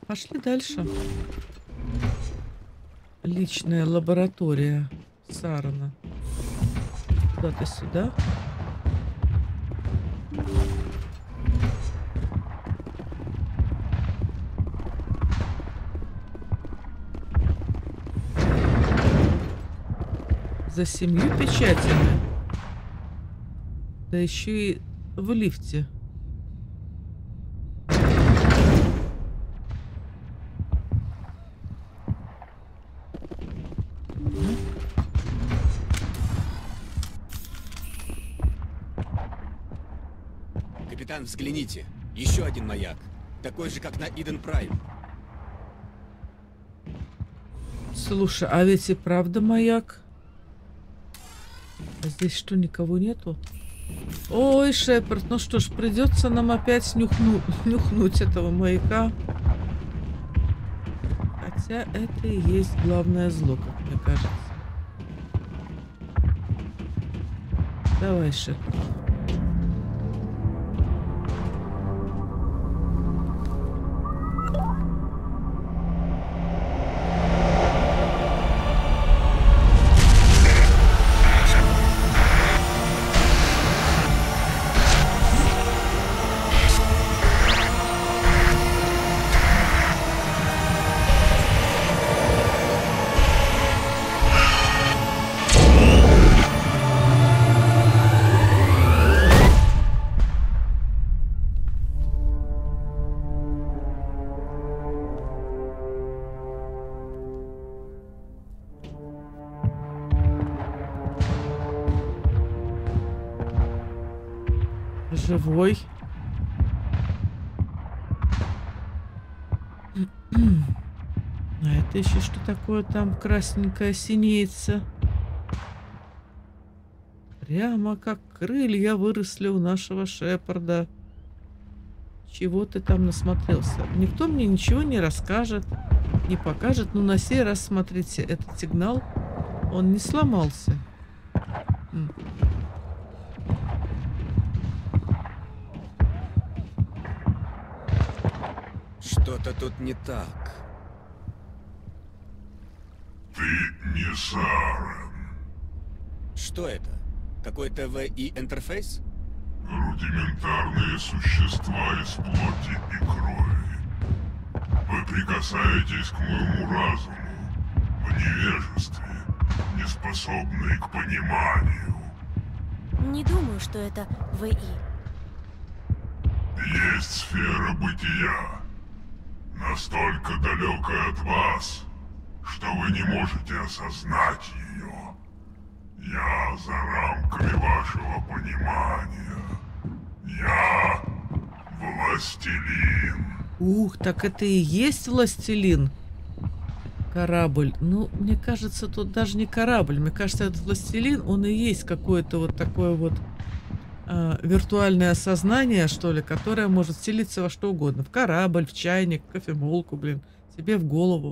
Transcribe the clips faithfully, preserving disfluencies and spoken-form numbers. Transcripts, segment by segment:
Пошли дальше. Личная лаборатория Сарана. Куда-то сюда. За семью печатями. Да еще и в лифте. Капитан, взгляните. Еще один маяк. Такой же, как на Иден Прайм. Слушай, а ведь и правда маяк. А здесь что, никого нету? Ой, Шепард, ну что ж, придется нам опять нюхну... нюхнуть этого маяка. Хотя это и есть главное зло, как мне кажется. Давай, Шепард. Живой. А это еще что такое там красненькое синеется? Прямо как крылья выросли у нашего Шепарда. Чего ты там насмотрелся? Никто мне ничего не расскажет, не покажет. Но на сей раз, смотрите, этот сигнал, он не сломался. Что-то тут не так. Ты не Саран. Что это? Какой-то ВИ-интерфейс? Рудиментарные существа из плоти и крови. Вы прикасаетесь к моему разуму в невежестве, не способные к пониманию. Не думаю, что это ВИ. Есть сфера бытия, настолько далекая от вас, что вы не можете осознать ее. Я за рамками вашего понимания. Я властелин. Ух, так это и есть властелин. Корабль. Ну, мне кажется, тут даже не корабль. Мне кажется, этот властелин, он и есть какое-то вот такое вот э, виртуальное сознание, что ли, которое может вселиться во что угодно. В корабль, в чайник, в кофемолку, блин. Себе в голову.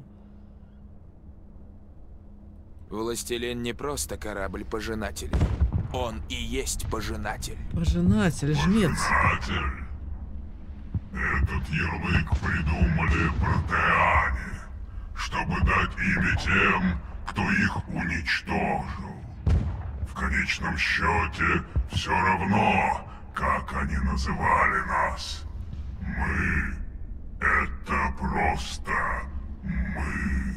Властелин не просто корабль-пожинатель. Он и есть пожинатель. Пожинатель, жнец. Пожинатель? Этот ярлык придумали протеане, чтобы дать имя тем, кто их уничтожил. В конечном счете, все равно, как они называли нас. Мы — это просто мы.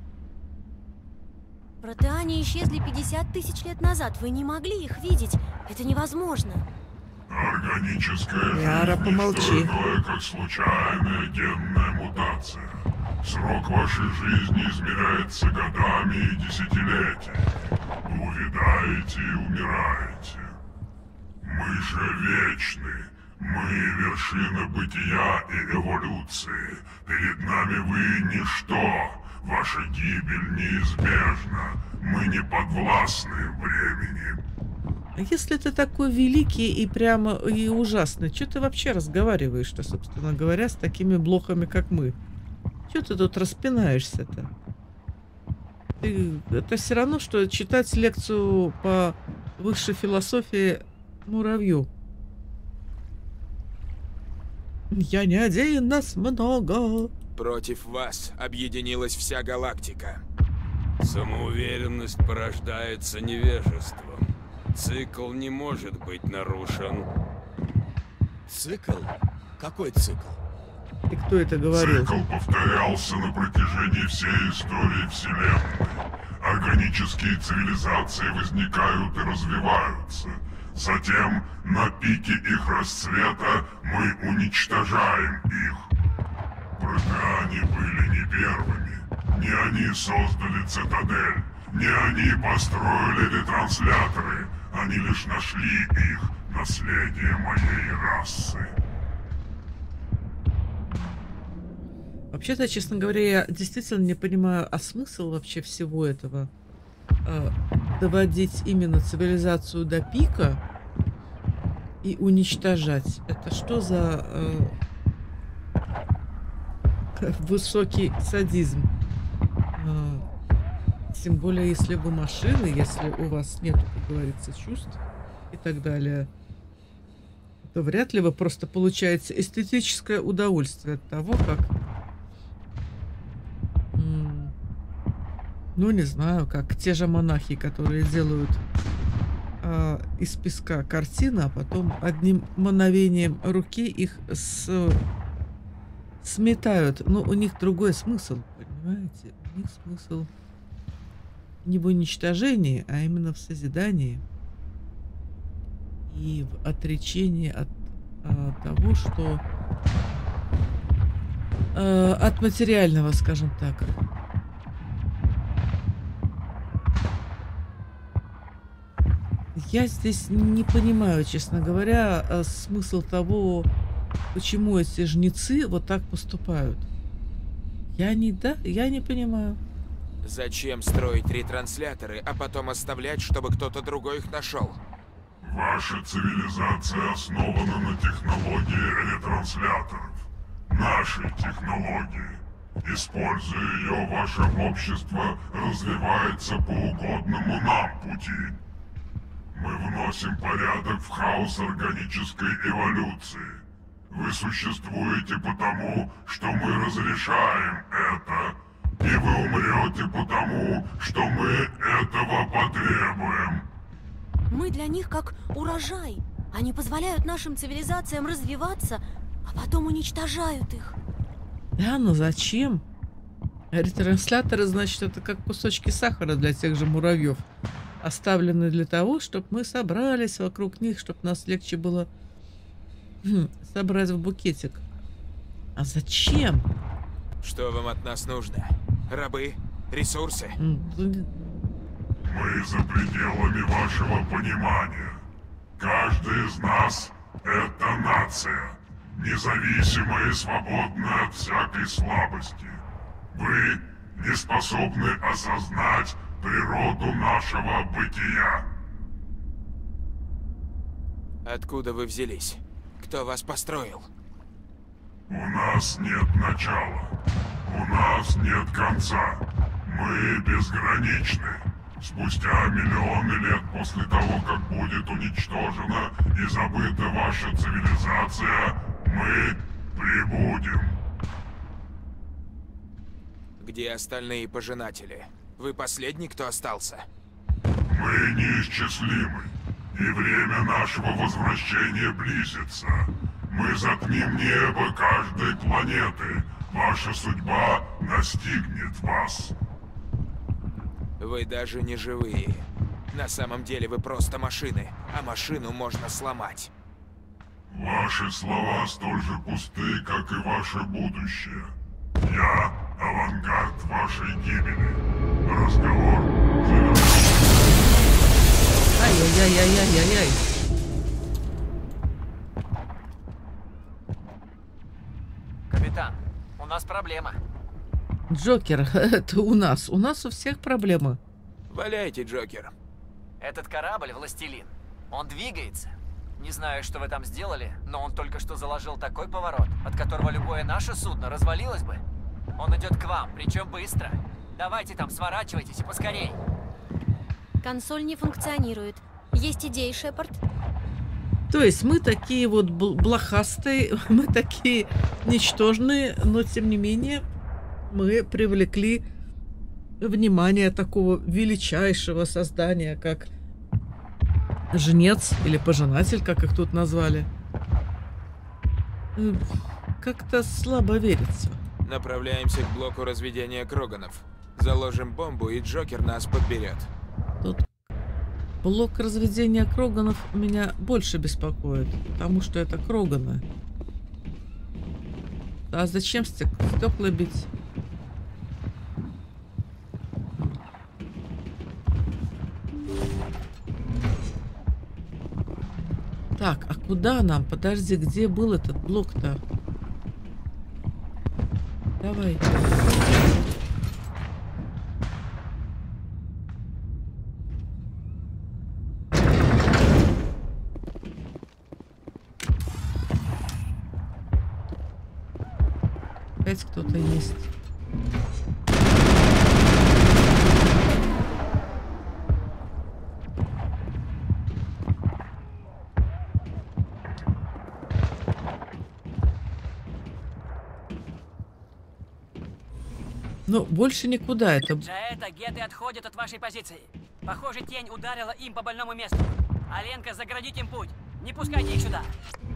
Протеане исчезли пятьдесят тысяч лет назад. Вы не могли их видеть. Это невозможно. Органическая Яра, жизнь помолчи. не что иное, как случайная генная мутация. Срок вашей жизни измеряется годами и десятилетиями. Вы увядаете и умираете. Мы же вечны. Мы — вершина бытия и эволюции. Перед нами вы — ничто. Ваша гибель неизбежна. Мы не подвластны времени. А если ты такой великий и прямо и ужасный, что ты вообще разговариваешь-то, собственно говоря, с такими блохами, как мы? Чего ты тут распинаешься-то? Ты... Это все равно, что читать лекцию по высшей философии муравью. Я не один, нас много. Против вас объединилась вся галактика. Самоуверенность порождается невежеством. Цикл не может быть нарушен. Цикл? Какой цикл? И кто это говорил? Цикл повторялся на протяжении всей истории Вселенной. Органические цивилизации возникают и развиваются. Затем, на пике их расцвета, мы уничтожаем их. Протеане были не первыми. Не они создали цитадель, не они построили ретрансляторы. Они лишь нашли их, наследие моей расы. Вообще-то, честно говоря, я действительно не понимаю, а смысл вообще всего этого? Э, доводить именно цивилизацию до пика и уничтожать. Это что за э, высокий садизм? Э, тем более, если вы машины, если у вас нет, как говорится, чувств и так далее, то вряд ли вы просто получаете эстетическое удовольствие от того, как... Ну, не знаю, как те же монахи, которые делают э, из песка картины, а потом одним мановением руки их с... сметают. Но у них другой смысл, понимаете? У них смысл не в уничтожении, а именно в созидании. И в отречении от э, того, что... Э, от материального, скажем так. Я здесь не понимаю, честно говоря, смысл того, почему эти жнецы вот так поступают. Я не, да, я не понимаю. Зачем строить ретрансляторы, а потом оставлять, чтобы кто-то другой их нашел? Ваша цивилизация основана на технологии ретрансляторов. Нашей технологии. Используя ее, ваше общество развивается по угодному нам пути. Мы вносим порядок в хаос органической эволюции. Вы существуете потому, что мы разрешаем это, и вы умрете потому, что мы этого потребуем. Мы для них как урожай. Они позволяют нашим цивилизациям развиваться, а потом уничтожают их. Да, но зачем? Ретрансляторы, значит, это как кусочки сахара для тех же муравьев. Оставлены для того, чтобы мы собрались вокруг них, чтобы нас легче было собрать в букетик. А зачем? Что вам от нас нужно? Рабы? Ресурсы? Мы за пределами вашего понимания. Каждый из нас — это нация, независимая и свободная от всякой слабости. Вы не способны осознать природу нашего бытия. Откуда вы взялись? Кто вас построил? У нас нет начала. У нас нет конца. Мы безграничны. Спустя миллионы лет после того, как будет уничтожена и забыта ваша цивилизация, мы прибудем. Где остальные пожинатели? Вы последний, кто остался? Мы неисчислимы, и время нашего возвращения близится. Мы затмим небо каждой планеты. Ваша судьба настигнет вас. Вы даже не живые. На самом деле вы просто машины, а машину можно сломать. Ваши слова столь же пусты, как и ваше будущее. Я авангард вашей гибели. Разговор завершен. Ай-яй-яй-яй-яй-яй. Капитан, у нас проблема. Джокер, это у нас. У нас у всех проблемы. Валяйте, Джокер. Этот корабль властелин. Он двигается. Не знаю, что вы там сделали, но он только что заложил такой поворот, от которого любое наше судно развалилось бы. Он идет к вам, причем быстро. Давайте там, сворачивайтесь и поскорей. Консоль не функционирует. Есть идеи, Шепард? То есть мы такие вот блохастые, мы такие ничтожные, но тем не менее мы привлекли внимание такого величайшего создания, как жнец или пожинатель, как их тут назвали. Как-то слабо верится. Направляемся к блоку разведения Кроганов. Заложим бомбу, и Джокер нас подберет. Тут блок разведения Кроганов меня больше беспокоит, потому что это Кроганы. А зачем стек стекла бить? Так, а куда нам? Подожди, где был этот блок-то? Давай. Опять кто-то есть. Ну, больше никуда это... За это геты отходят от вашей позиции. Похоже, тень ударила им по больному месту. Аленка, заградить им путь. Не пускайте их сюда.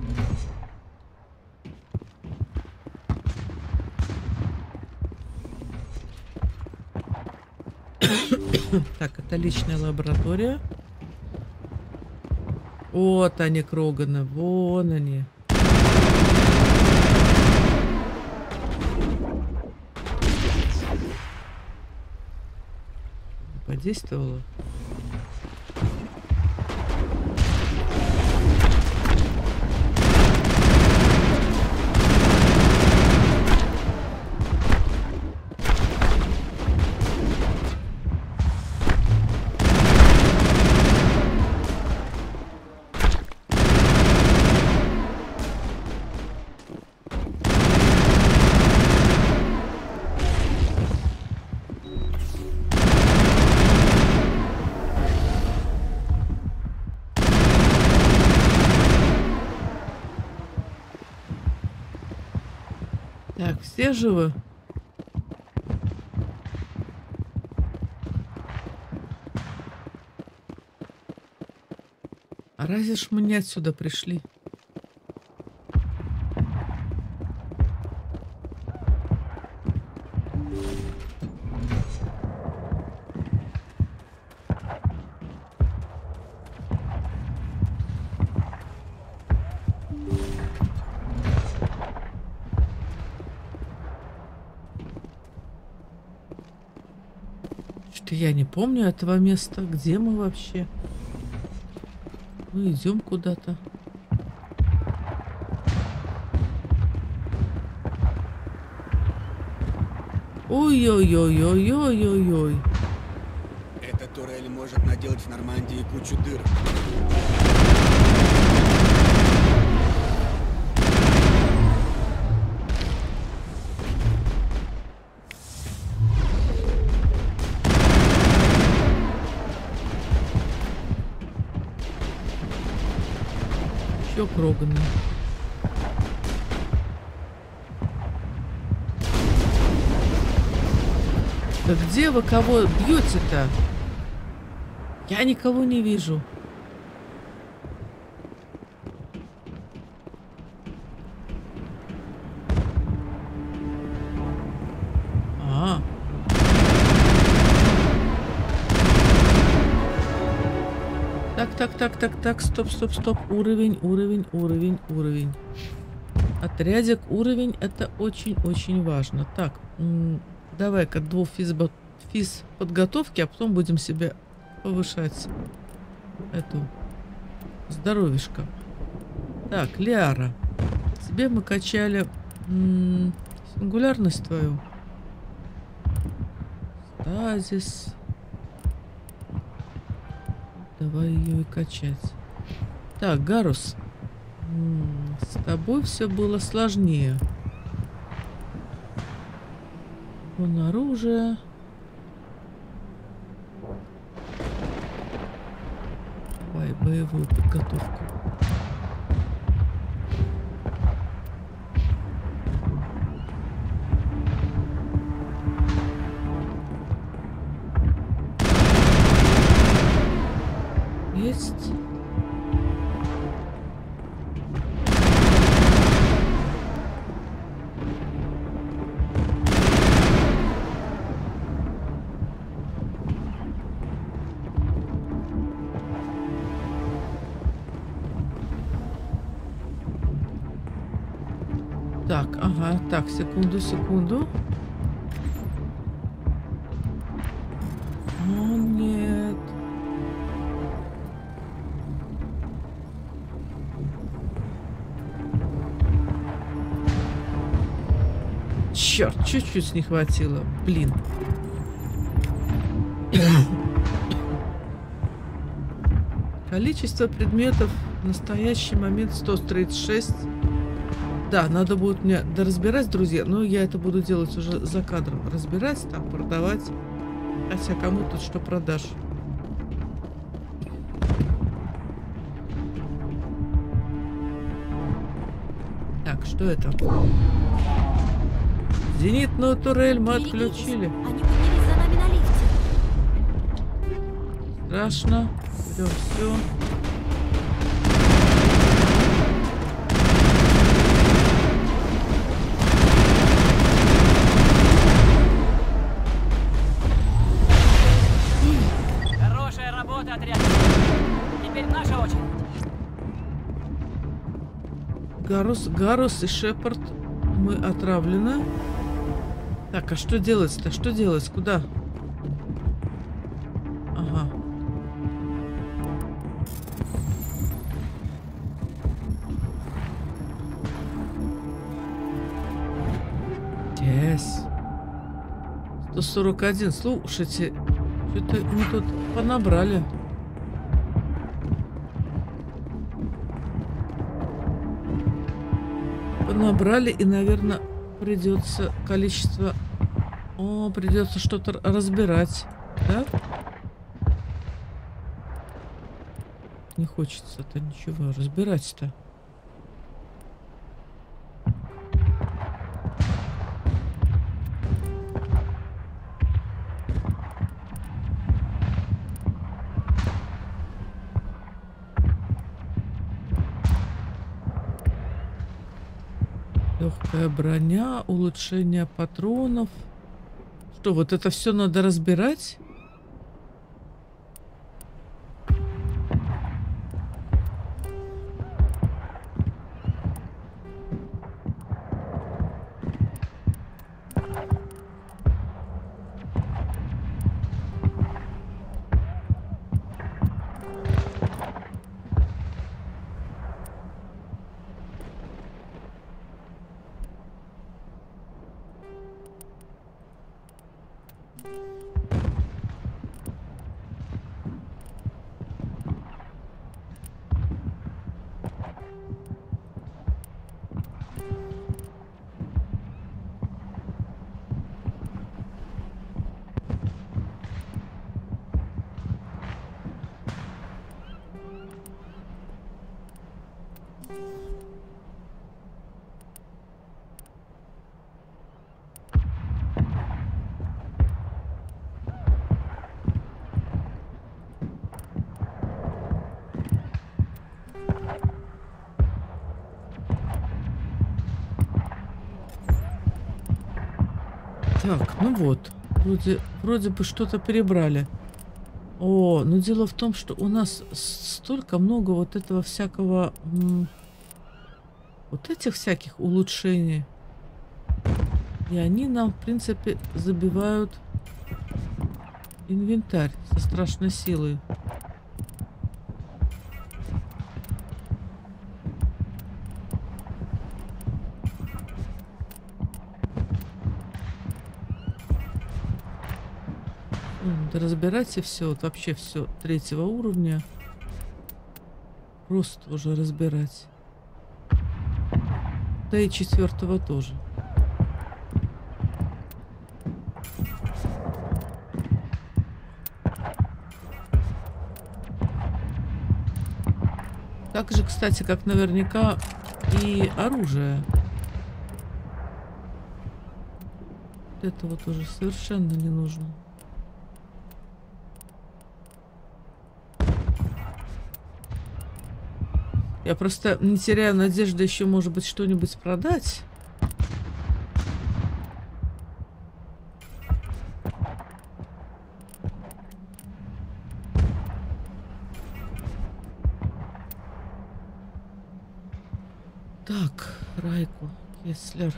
Так, это личная лаборатория. Вот они, Кроганы, вон они. Подействовало. Так, все живы? А разве ж мы не отсюда пришли? Что я не помню этого места. Где мы вообще? Мы идем куда-то. Ой-ой-ой-ой-ой-ой-ой. Эта турель может наделать в Нормандии кучу дыр. Еще Кроганы. Да где вы кого бьете-то? Я никого не вижу. А. Так, так, так, так, так, стоп, стоп, стоп. Уровень, уровень, уровень, уровень. Отрядик, уровень, это очень-очень важно. Так, давай-ка двух физ, физ подготовки, а потом будем себе повышать эту здоровишко. Так, Лиара. Тебе мы качали м-м, сингулярность твою. Стазис. Давай ее и качать. Так, Гарус. М-м, с тобой все было сложнее. Вон оружие. Давай боевую подготовку. есть. Так, ага, так, секунду, секунду. О, нет. Черт, чуть-чуть не хватило. Блин. Количество предметов в настоящий момент сто тридцать шесть. Да, надо будет мне доразбирать, друзья, но я это буду делать уже за кадром. Разбирать, там, продавать. Хотя кому тут что продашь. Так, что это? Зенитную турель мы отключили. Они поднялись за нами на лифте. Страшно. Берем все. Хорошая работа, отряд. Теперь наша очередь. Гарус, Гарус и Шепард. Мы отравлены. Так, а что делать-то? Что делать? Куда? Ага. Yes. сто сорок один. Слушайте, что-то мы тут понабрали. Понабрали, и, наверное, придется количество... О, придется что-то разбирать. Да? Не хочется-то ничего разбирать-то. Легкая броня, улучшение патронов. Что, вот это все надо разбирать? Так, ну вот. Вроде, вроде бы что-то перебрали. О, но дело в том, что у нас столько много вот этого всякого... Вот этих всяких улучшений. И они нам, в принципе, забивают инвентарь со страшной силой. Надо разбирать и все. Вот вообще все третьего уровня. Просто уже разбирать. Да и четвертого тоже. Так же, кстати, как наверняка и оружие. Вот это вот уже совершенно не нужно. Я просто не теряю надежды еще, может быть, что-нибудь продать. Так, Райку, Кеслер.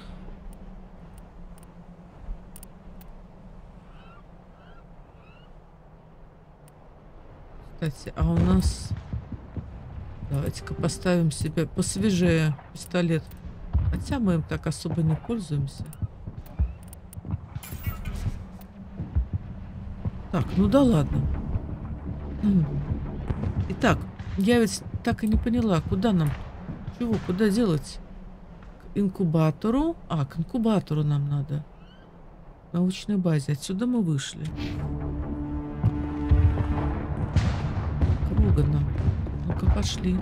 Кстати, а у нас... Давайте-ка поставим себе посвежее пистолет. Хотя мы им так особо не пользуемся. Так, ну да ладно. Итак, я ведь так и не поняла, куда нам... Чего, куда делать? К инкубатору? А, к инкубатору нам надо. В научной базе. Отсюда мы вышли. Круга нам. Ну-ка, пошли.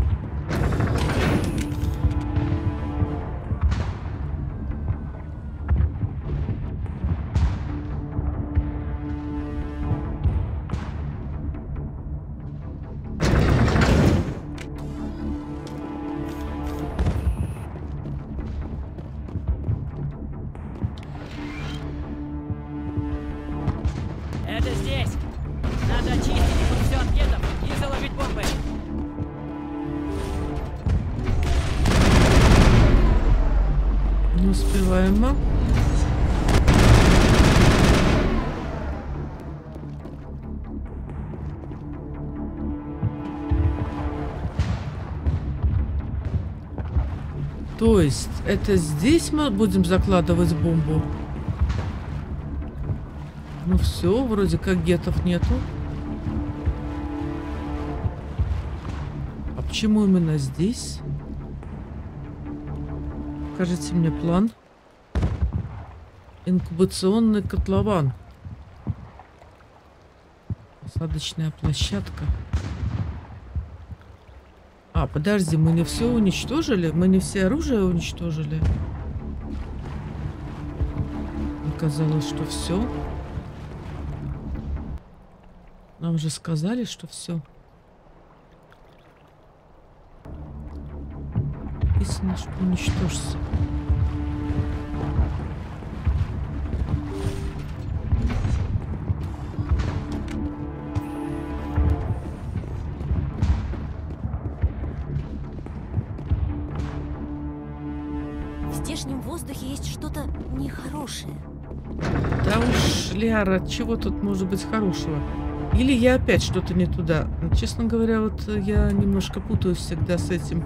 Это здесь. Надо очистить тут все от гетов и заложить бомбы. Не успеваем мы. То есть это здесь мы будем закладывать бомбу? Ну все, вроде как гетов нету. А почему именно здесь? Покажите мне план. Инкубационный котлован. Посадочная площадка. А, подожди, мы не все уничтожили? Мы не все оружие уничтожили? Оказалось, что все. Нам же сказали, что все. Написано, что уничтожится. В здешнем воздухе есть что-то нехорошее. Да уж, Лиара, чего тут может быть хорошего? Или я опять что-то не туда? Честно говоря, вот я немножко путаюсь всегда с этим.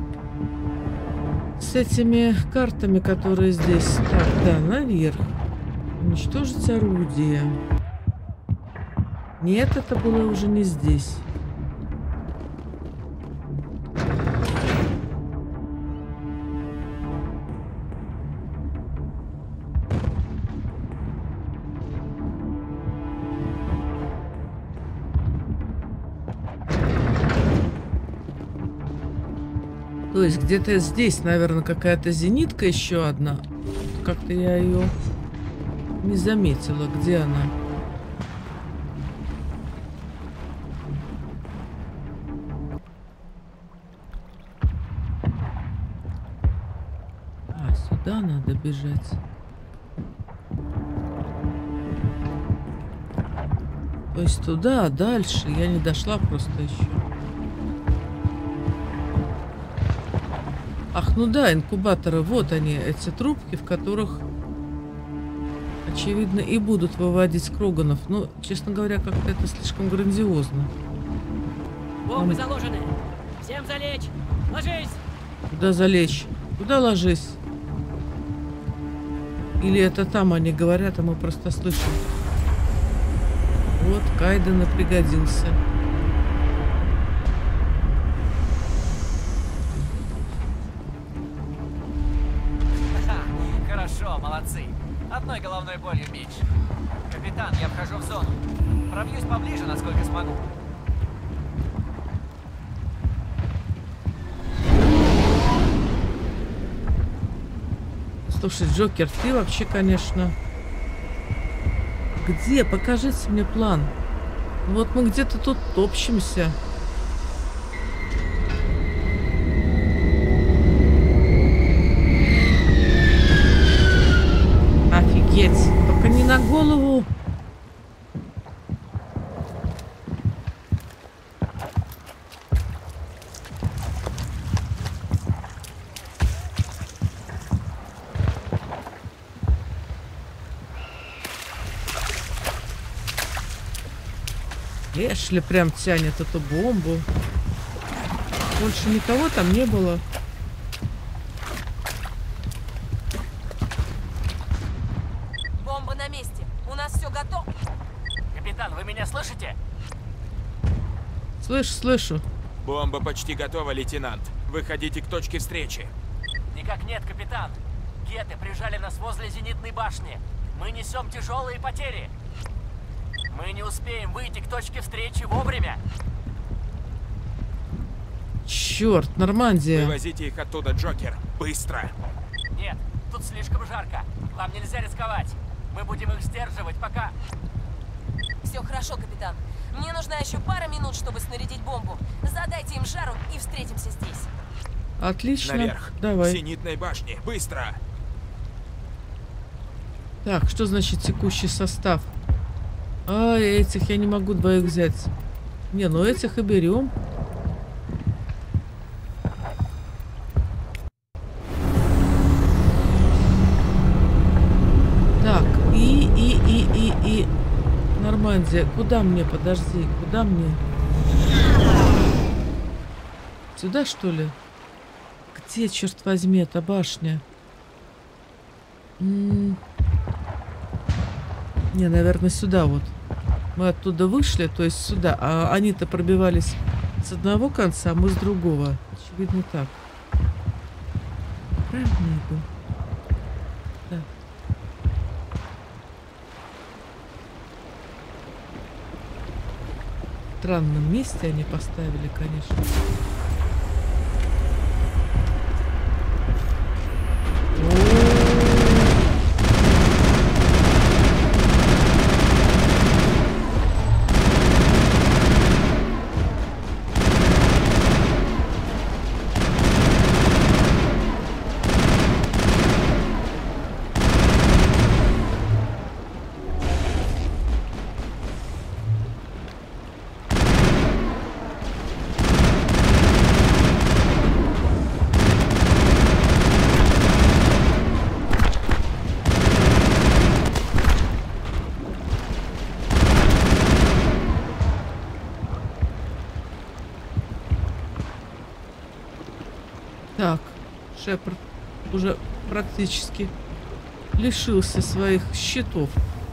С этими картами, которые здесь. Так, да, наверх. Уничтожить орудие. Нет, это было уже не здесь. То есть где-то здесь, наверное, какая-то зенитка еще одна. Как-то я ее не заметила. Где она? А, сюда надо бежать. То есть туда, дальше. Я не дошла просто еще. Ах, ну да, инкубаторы. Вот они, эти трубки, в которых, очевидно, и будут выводить кроганов. Но, честно говоря, как-то это слишком грандиозно. Бомбы Там... заложены. Всем залечь. Ложись. Куда залечь? Куда ложись? Или это там они говорят, а мы просто слышим? Вот, Кайден и пригодился. Хорошо, молодцы. Одной головной болью меньше. Капитан, я вхожу в зону. Пробьюсь поближе, насколько смогу. Слушай, Джокер, ты вообще, конечно... Где? Покажите мне план. Вот мы где-то тут топчемся. На голову. Эшли прям тянет эту бомбу. Больше никого там не было. Бомба на месте. У нас все готово. Капитан, вы меня слышите? Слышу, слышу. Бомба почти готова, лейтенант. Выходите к точке встречи. Никак нет, капитан. Геты прижали нас возле зенитной башни. Мы несем тяжелые потери. Мы не успеем выйти к точке встречи вовремя. Черт, Нормандия. Вывозите их оттуда, Джокер. Быстро. Нет, тут слишком жарко. Вам нельзя рисковать. Мы будем их сдерживать, пока... Все хорошо, капитан. Мне нужна еще пара минут, чтобы снарядить бомбу. Задайте им жару и встретимся здесь. Отлично. Наверх. Давай. К зенитной башне. Быстро. Так, что значит текущий состав? А, этих я не могу двоих взять. Не, ну этих и берем. Так, и, и, и, и, и... Нормандия, куда мне? Подожди, куда мне? Сюда, что ли? Где, черт возьми, эта башня? М-м- Не, наверное, сюда вот. Мы оттуда вышли, то есть сюда. А они-то пробивались с одного конца, а мы с другого. Очевидно, так. Правильно иду? Да. В странном месте они поставили, конечно. Так, Шепард уже практически лишился своих щитов.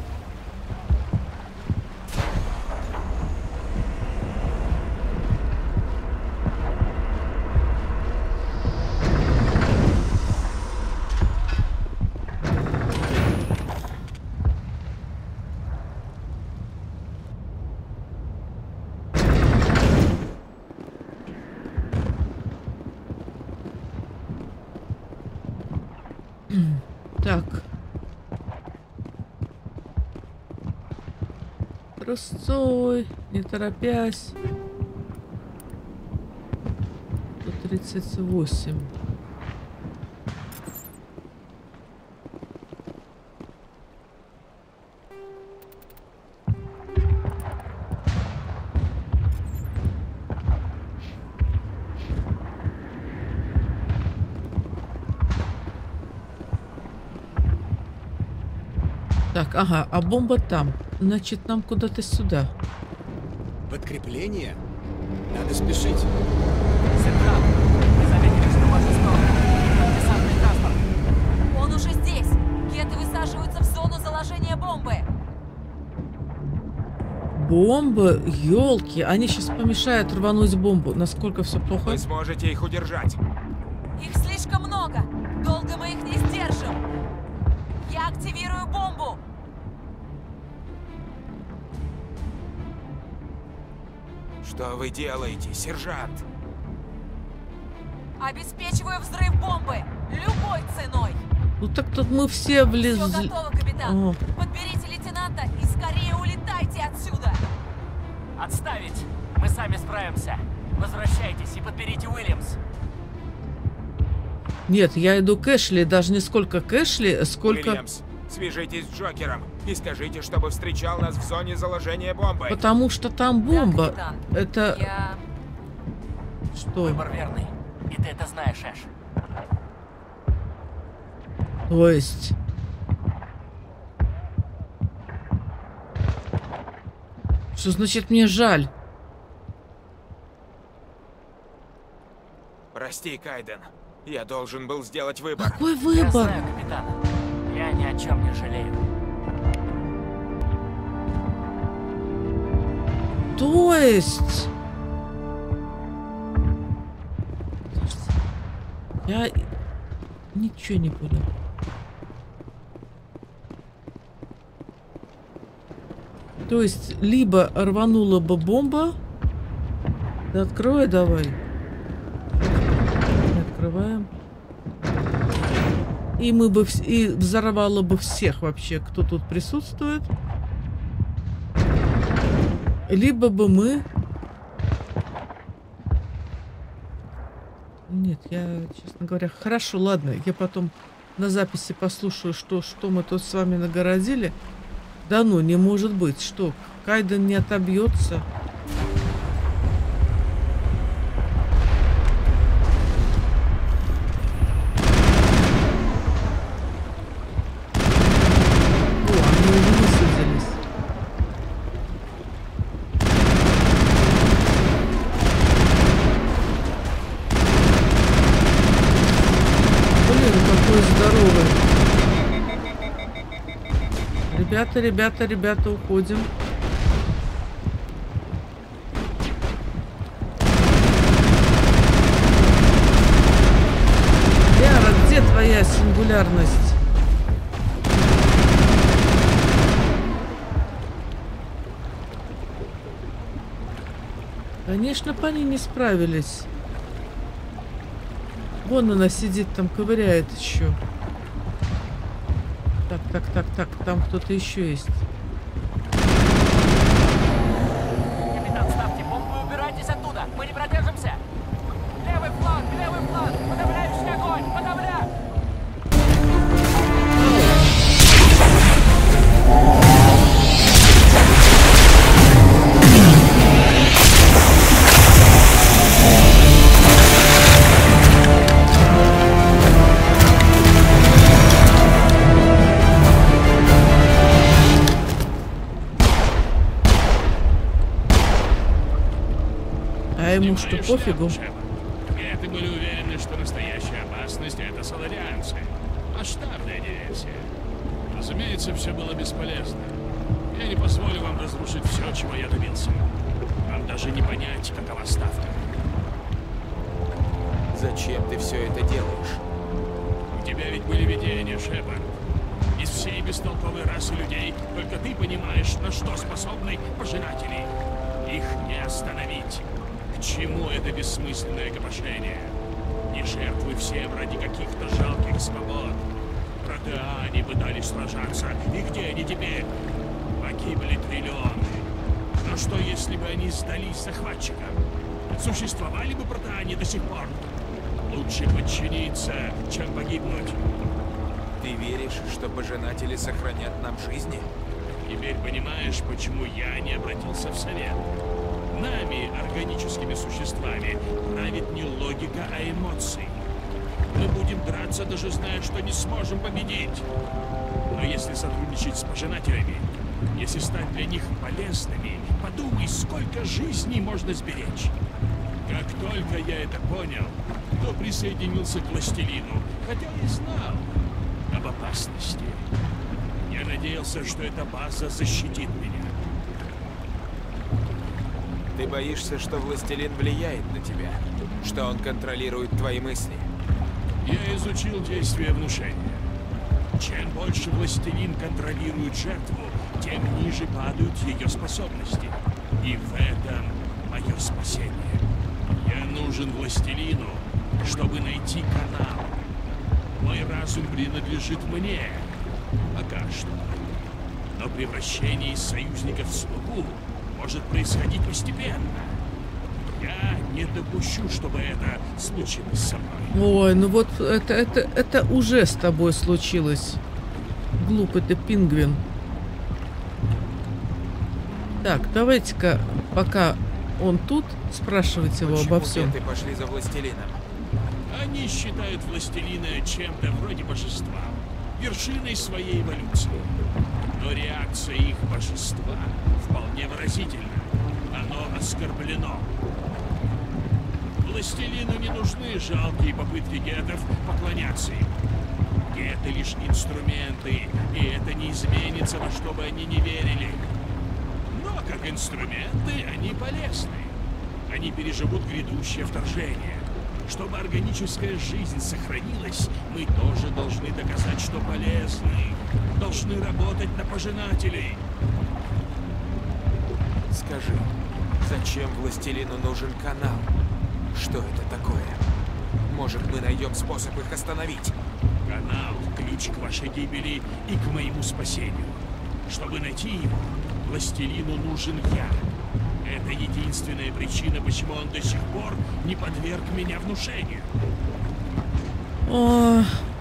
Так. Трусцой, не торопясь. сто тридцать восемь. Так, ага, а бомба там. Значит, нам куда-то сюда. Подкрепление? Надо спешить. Сержант, вы заметили, что в вашу сторону идет десантный транспорт? Он уже здесь. Геты высаживаются в зону заложения бомбы. Бомбы? Ёлки, они сейчас помешают рвануть бомбу. Насколько все плохо? Вы сможете их удержать. Их слишком много. Долго мы их не сдержим. Я активирую бомбу. Что вы делаете, сержант? Обеспечиваю взрыв бомбы. Любой ценой. Ну так тут мы все Все влезли. готово, капитан. О. Подберите лейтенанта и скорее улетайте отсюда. Отставить! Мы сами справимся. Возвращайтесь и подберите Уильямс. Нет, я иду к Эшли. Даже не сколько к Эшли, сколько... Уильямс, Свяжитесь с Джокером и скажите, чтобы встречал нас в зоне заложения бомбы. Потому что там бомба. Да, капитан. Это... Я... Что? Выбор верный. И ты это знаешь, Эш. То есть... Что значит мне жаль? Прости, Кайден. Я должен был сделать выбор. Какой Я выбор? знаю, капитан. Я ни о чем не жалею. То есть... Я ничего не понял. То есть, либо рванула бы бомба. Да открой давай. Открываем. И мы бы вс- и взорвало бы всех вообще, кто тут присутствует. Либо бы мы... Нет, я, честно говоря... Хорошо, ладно, я потом на записи послушаю, что, что мы тут с вами нагородили. Да ну, не может быть. Что, Кайден не отобьется? О, они уже высадились. Блин, какой здоровый. Ребята, ребята, ребята, уходим. Ляра, где твоя сингулярность? Конечно, бы они не справились. Вон она сидит, там ковыряет еще. Так, так, так, так, там кто-то еще есть. Капитан, ставьте бомбу и убирайтесь оттуда. Мы не продержимся. Левый фланг, левый фланг. Подавляющий огонь, подавля! А ему что, пофигу? Где-то были уверены, что настоящая опасность — это соларианцы. Масштабная диверсия. Разумеется, все было бесполезно. Я не позволю вам разрушить все, чего я добился. Вам даже не понять, какова ставка. Зачем ты все это делаешь? У тебя ведь были видения, Шепард. Из всей бестолковой расы людей только ты понимаешь, на что способны пожиратели. Их не остановить. К чему это бессмысленное копошение? Не жертвуй всем ради каких-то жалких свобод. Протеане пытались сражаться. И где они теперь? Погибли триллионы. Но что, если бы они сдались захватчикам? Существовали бы протеане до сих пор? Лучше подчиниться, чем погибнуть. Ты веришь, что пожинатели сохранят нам жизни? Теперь понимаешь, почему я не обратился в совет? Нами, органическими существами, правит не логика, а эмоции. Мы будем драться, даже зная, что не сможем победить. Но если сотрудничать с пожинателями, если стать для них полезными, подумай, сколько жизней можно сберечь. Как только я это понял, то присоединился к властелину, хотя и знал об опасности. Я надеялся, что эта база защитит меня. Ты боишься, что властелин влияет на тебя? Что он контролирует твои мысли? Я изучил действие внушения. Чем больше властелин контролирует жертву, тем ниже падают ее способности. И в этом мое спасение. Я нужен властелину, чтобы найти канал. Мой разум принадлежит мне. Пока что. Но превращение из союзников в слугу может происходить постепенно. Я не допущу, чтобы это случилось со мной. Ой, ну вот это, это, это уже с тобой случилось. Глупый ты пингвин. Так, давайте-ка, пока он тут, спрашивать его Почему обо всем. Геты пошли за властелином? Они считают властелина чем-то вроде божества, вершиной своей эволюции. Но реакция их божества вполне выразительна. Оно оскорблено. Властелину не нужны жалкие попытки гетов поклоняться им. Геты лишь инструменты, и это не изменится, во что бы они ни верили. Но как инструменты они полезны. Они переживут грядущее вторжение. Чтобы органическая жизнь сохранилась, мы тоже должны доказать, что полезны. Должны работать на пожинателей. Скажи, зачем властелину нужен канал? Что это такое? Может, мы найдем способ их остановить? Канал – ключ к вашей гибели и к моему спасению. Чтобы найти его, властелину нужен я. Это единственная причина, почему он до сих пор не подверг меня внушению. О,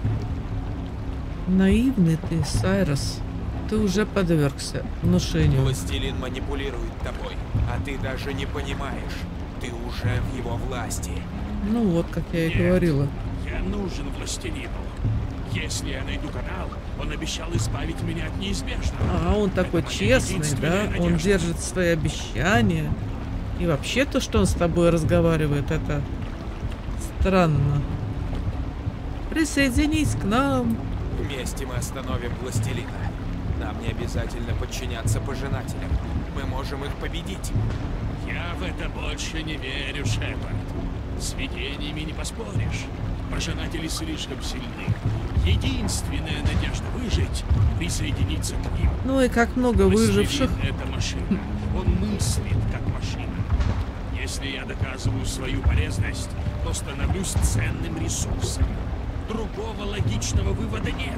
наивный ты, Сайрос. Ты уже подвергся внушению. Властелин манипулирует тобой, а ты даже не понимаешь. Ты уже в его власти. Ну вот, как я и Нет, говорила. Я нужен властелину. Если я найду канал, он обещал избавить меня от неизбежного. А он такой Это моя честный, да? единственная Он надежда. держит свои обещания. И вообще то, что он с тобой разговаривает, это странно. Присоединись к нам. Вместе мы остановим властелина. Нам не обязательно подчиняться пожинателям. Мы можем их победить. Я в это больше не верю, Шепард. С видениями не поспоришь. Пожинатели слишком сильны. Единственная надежда выжить — присоединиться к ним. Ну и как много выживших. Властелин — это машина. Он мыслит как машина. Если я доказываю свою полезность, то становлюсь ценным ресурсом. Другого логичного вывода нет.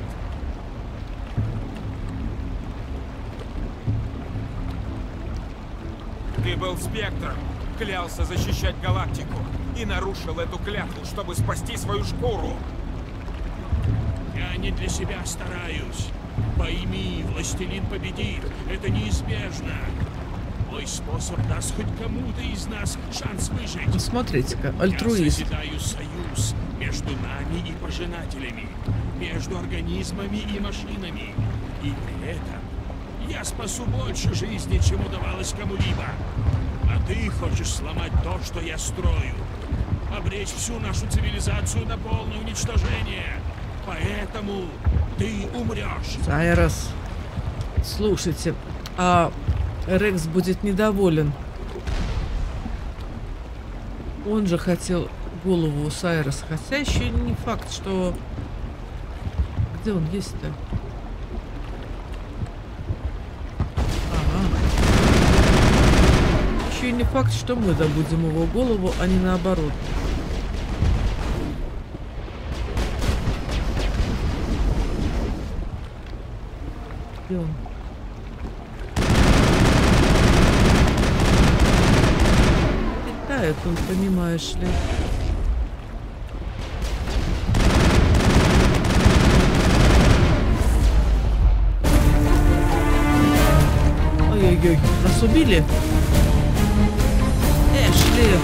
Ты был Спектром, клялся защищать галактику и нарушил эту клятву, чтобы спасти свою шкуру. Я не для себя стараюсь. Пойми, властелин победит. Это неизбежно. Мой способ даст хоть кому-то из нас шанс выжить. Ну, смотрите-ка, Я альтруист. созидаю союз между нами и пожинателями, между организмами и машинами. И при этом я спасу больше жизни, чем удавалось кому-либо. А ты хочешь сломать то, что я строю. Обречь всю нашу цивилизацию на полное уничтожение. Поэтому ты умрешь. Сайрос, слушайте, а Рекс будет недоволен. Он же хотел голову у Сайроса, хотя еще не факт, что... Где он есть-то? Ага. Еще не факт, что мы добудем его голову, а не наоборот. Где он? Летает он, понимаешь ли. Ой-ой-ой, нас убили? Эшли!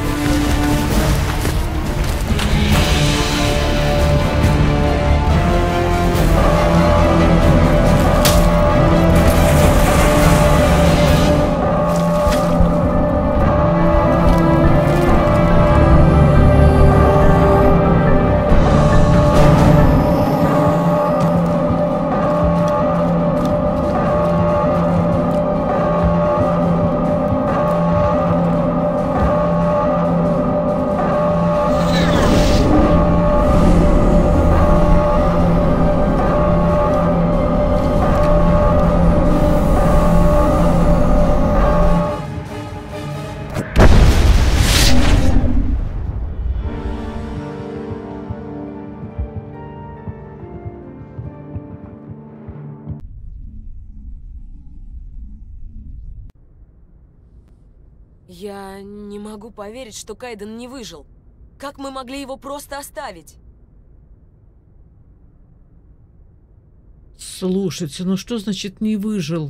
Я не могу поверить, что Кайден не выжил. Как мы могли его просто оставить? Слушайте, ну что значит не выжил?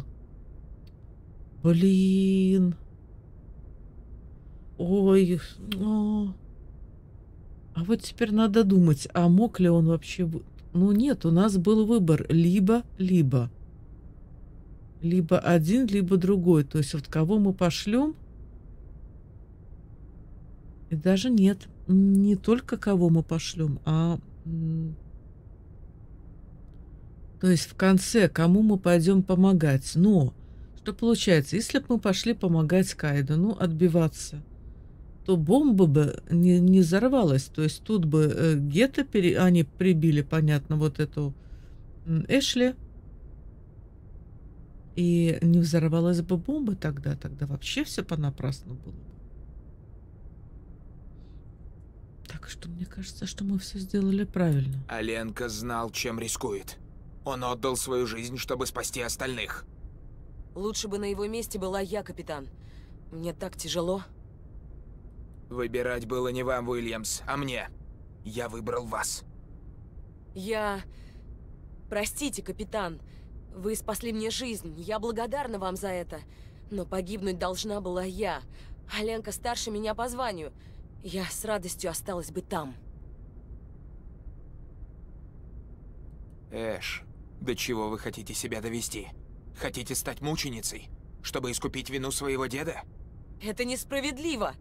Блин. Ой. О. А вот теперь надо думать, а мог ли он вообще... Ну нет, у нас был выбор либо-либо. Либо один, либо другой. То есть вот кого мы пошлем... И даже нет, не только кого мы пошлем, а... То есть в конце, кому мы пойдем помогать. Но, что получается, если бы мы пошли помогать Кайду, ну, отбиваться, то бомба бы не, не взорвалась. То есть тут бы э, Гетто, пере... они прибили, понятно, вот эту э, Эшли, и не взорвалась бы бомба тогда, тогда вообще все понапрасну было бы. Так что мне кажется, что мы все сделали правильно. Аленка знал, чем рискует. Он отдал свою жизнь, чтобы спасти остальных. Лучше бы на его месте была я, капитан. Мне так тяжело. Выбирать было не вам, Уильямс, а мне. Я выбрал вас. Я... Простите, капитан. Вы спасли мне жизнь. Я благодарна вам за это. Но погибнуть должна была я. Аленка старше меня по званию. Я с радостью осталась бы там. Эш, до чего вы хотите себя довести? Хотите стать мученицей, чтобы искупить вину своего деда? Это несправедливо.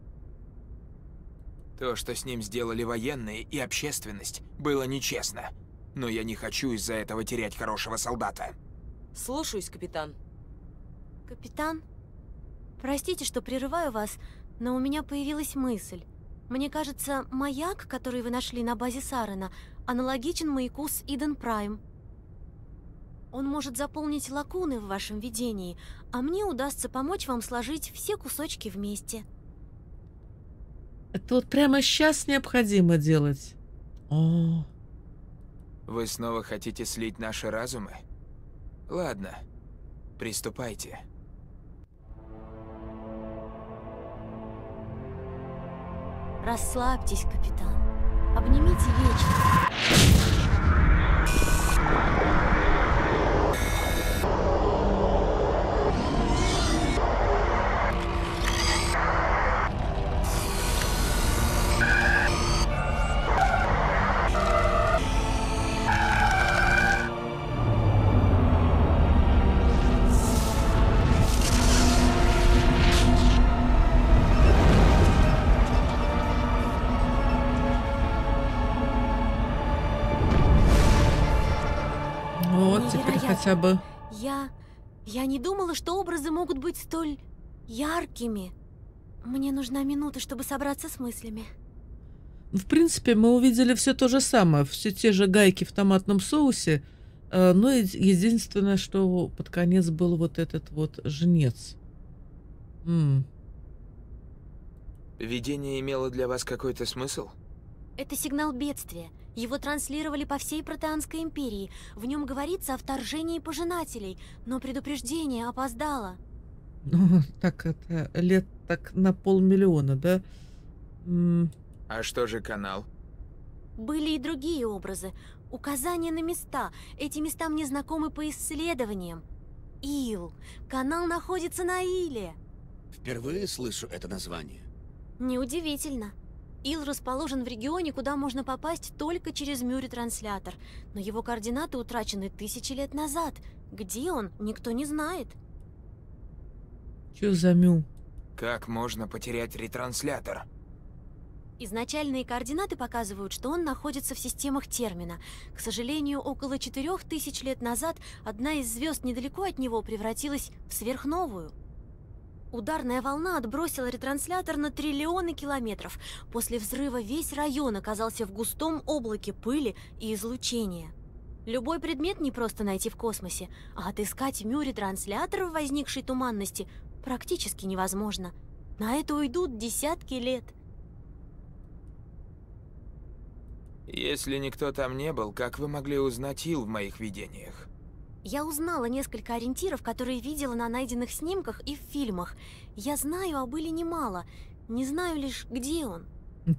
То, что с ним сделали военные и общественность, было нечестно. Но я не хочу из-за этого терять хорошего солдата. Слушаюсь, капитан. Капитан, простите, что прерываю вас, но у меня появилась мысль. Мне кажется, маяк, который вы нашли на базе Сарена, аналогичен маяку с Иден Прайм. Он может заполнить лакуны в вашем видении, а мне удастся помочь вам сложить все кусочки вместе. Это вот прямо сейчас необходимо делать. О. Вы снова хотите слить наши разумы? Ладно, приступайте. Расслабьтесь, капитан. Обнимите вечность. Хотя бы. Я... Я не думала, что образы могут быть столь яркими. Мне нужна минута, чтобы собраться с мыслями. В принципе, мы увидели все то же самое. Все те же гайки в томатном соусе. Но единственное, что под конец был вот этот вот жнец. М-м. Видение имело для вас какой-то смысл? Это сигнал бедствия. Его транслировали по всей Протеанской империи. В нем говорится о вторжении пожинателей, но предупреждение опоздало. Ну, так это лет так на полмиллиона, да? М- а что же канал? Были и другие образы. Указания на места. Эти места мне знакомы по исследованиям. Ил. Канал находится на Иле. Впервые слышу это название. Неудивительно. Ил расположен в регионе, куда можно попасть только через Мюри-транслятор, но его координаты утрачены тысячи лет назад. Где он, никто не знает. Чё за Мю? Как можно потерять ретранслятор? Изначальные координаты показывают, что он находится в системах Термина. К сожалению, около четырех тысяч лет назад одна из звезд недалеко от него превратилась в сверхновую. Ударная волна отбросила ретранслятор на триллионы километров. После взрыва весь район оказался в густом облаке пыли и излучения. Любой предмет не просто найти в космосе, а отыскать Мюри-транслятор в возникшей туманности практически невозможно. На это уйдут десятки лет. Если никто там не был, как вы могли узнать Ил в моих видениях? Я узнала несколько ориентиров, которые видела на найденных снимках и в фильмах. Я знаю об Иле немало, не знаю лишь, где он.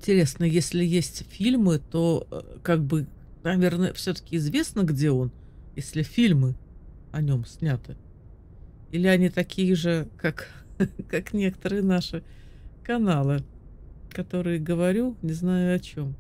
Интересно, если есть фильмы, то как бы, наверное, все-таки известно, где он. если фильмы о нем сняты. Или они такие же, как, как некоторые наши каналы, которые говорю, не знаю о чем.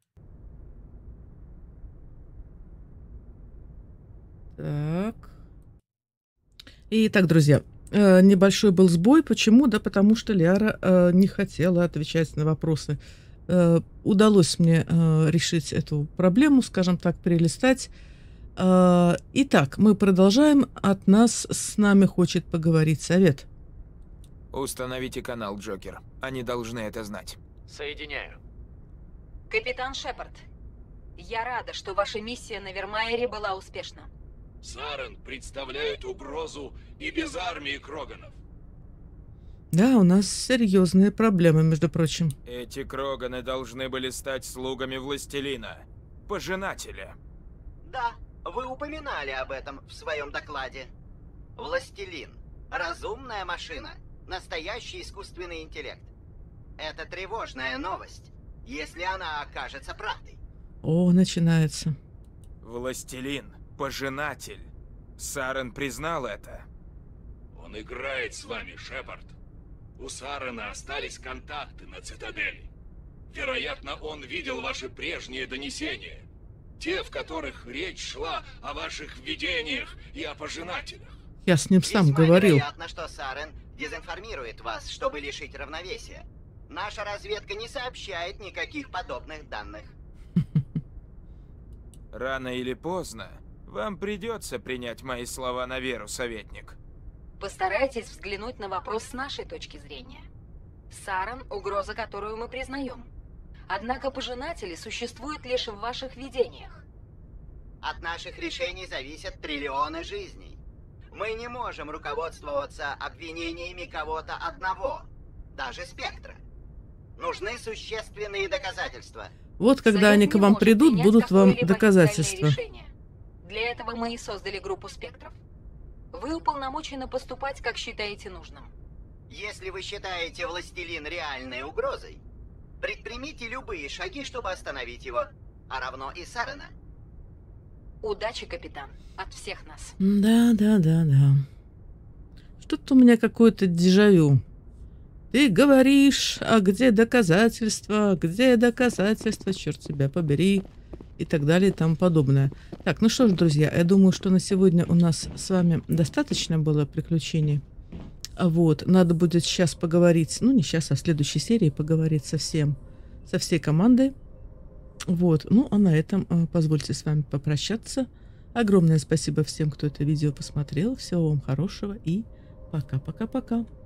Так. Итак, друзья, небольшой был сбой. Почему? Да потому что Лиара не хотела отвечать на вопросы. Удалось мне решить эту проблему, скажем так, перелистать. Итак, мы продолжаем. От нас с нами хочет поговорить совет. Установите канал, Джокер. Они должны это знать. Соединяю. Капитан Шепард, я рада, что ваша миссия на Вермайере была успешна. Сарен представляет угрозу и без армии Кроганов. Да, у нас серьезные проблемы, между прочим. Эти Кроганы должны были стать слугами Властелина, пожинателя. Да, вы упоминали об этом в своем докладе. Властелин. Разумная машина. Настоящий искусственный интеллект. Это тревожная новость, если она окажется правдой. О, начинается. Властелин, пожинатель. Сарен признал это. Он играет с вами, Шепард. У Сарена остались контакты на Цитадели. Вероятно, он видел ваши прежние донесения. Те, в которых речь шла о ваших видениях и о пожинателях. Я с ним сам Весьма говорил. вероятно, что Сарен дезинформирует вас, чтобы лишить равновесия. Наша разведка не сообщает никаких подобных данных. Рано или поздно вам придется принять мои слова на веру, советник. Постарайтесь взглянуть на вопрос с нашей точки зрения. Сарен – угроза, которую мы признаем. Однако пожинатели существуют лишь в ваших видениях. От наших решений зависят триллионы жизней. Мы не можем руководствоваться обвинениями кого-то одного, даже Спектра. Нужны существенные доказательства. Вот когда Совет они не к вам может придут, принять будут вам какое-либо доказательства. официальное решение. Для этого мы и создали группу спектров. Вы уполномочены поступать, как считаете нужным. Если вы считаете Властелин реальной угрозой, предпримите любые шаги, чтобы остановить его, а равно и Сарена. Удачи, капитан, от всех нас. Да, да, да, да. Что-то у меня какое-то дежавю. Ты говоришь, а где доказательства, где доказательства, черт тебя побери, и так далее и тому подобное. Так, ну что ж, друзья, я думаю, что на сегодня у нас с вами достаточно было приключений. Вот, надо будет сейчас поговорить, ну не сейчас, а в следующей серии поговорить со всем, со всей командой. Вот, ну а на этом э, позвольте с вами попрощаться. Огромное спасибо всем, кто это видео посмотрел. Всего вам хорошего и пока-пока-пока.